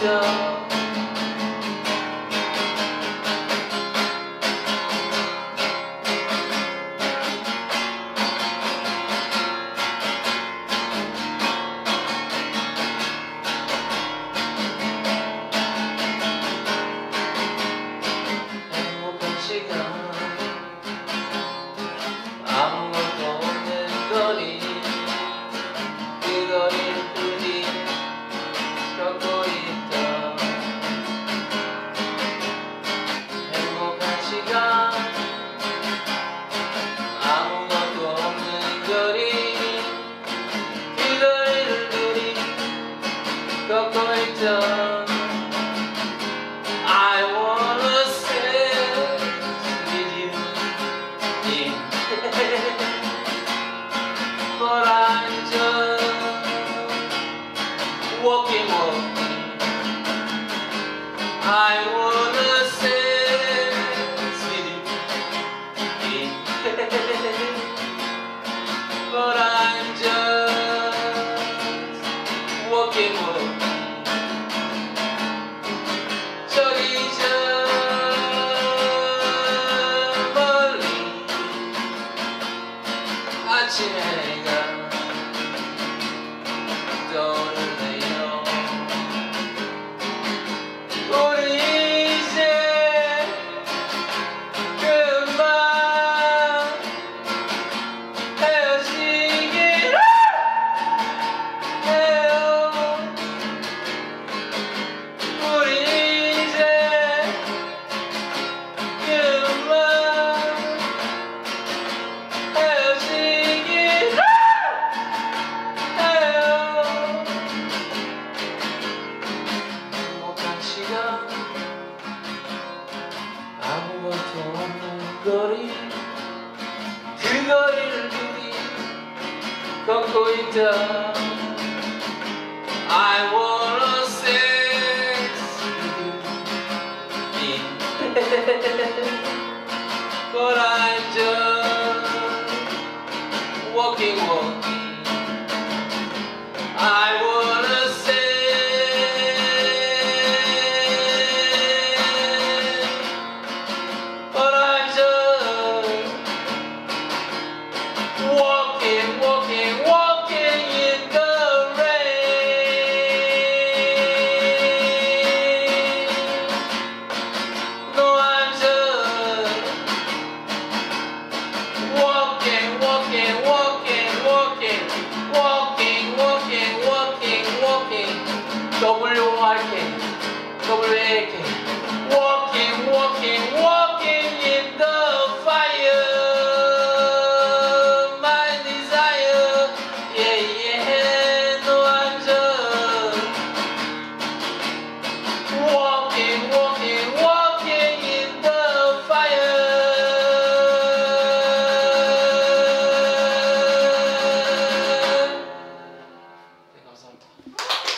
있어. 행복한 시간 아무것도 없는 거리 그 거리를 부디 걷고 있다. 행복한 시간 아무것도 없는 거리 그 거리를 부디 걷고 있다. I wanna stay with you, but I'm just walking. I wanna stay with you, but I'm just walking. 저기 저 멀리 아침 해가 떠오르네요. 우리 이제 그만 헤어지기로 해요. 우리 아무것도 없는 거리 그 거리를 둘이 걷고 있다. I wanna sex with you, but I'm just walking. I wanna say walking in the rain. No, I'm just walking. W-O-R-K, W-A-K. Walking in the fire. My desire, yeah. No, I'm just walking in the fire. 네, 감사합니다.